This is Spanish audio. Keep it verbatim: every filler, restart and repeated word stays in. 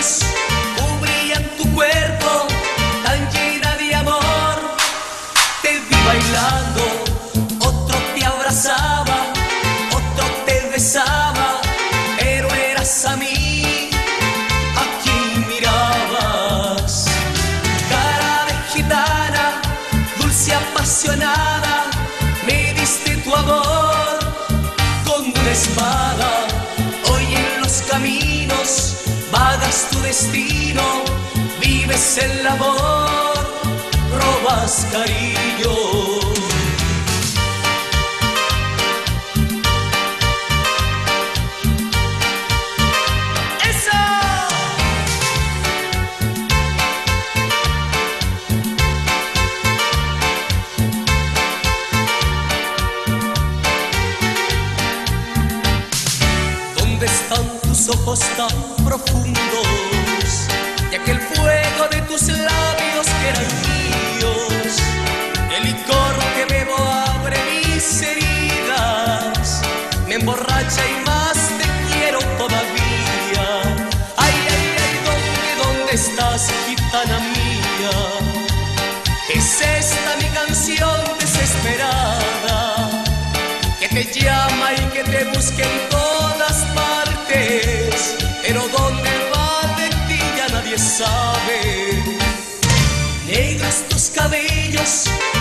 cabellos cubrían tu cuerpo tan llena de amor. Te vi bailando, otro te abrazaba, otro te besaba, pero eras a mí a quien mirabas. Cara de gitana, dulce apasionada, me diste tu amor con una espada. Hoy en los caminos vagas tu destino, vives el amor, robas cariño. ¿Dónde están tus ojos tan profundos y aquel fuego de tus labios que eran míos? El licor que bebo abre mis heridas, me emborracha y más te quiero todavía. Ay, ay, ay, ¿dónde, dónde estás, gitana mía? Es esta mi canción desesperada que te llama y que te busca en todas partes, pero dónde va de ti ya nadie sabe. Negros tus cabellos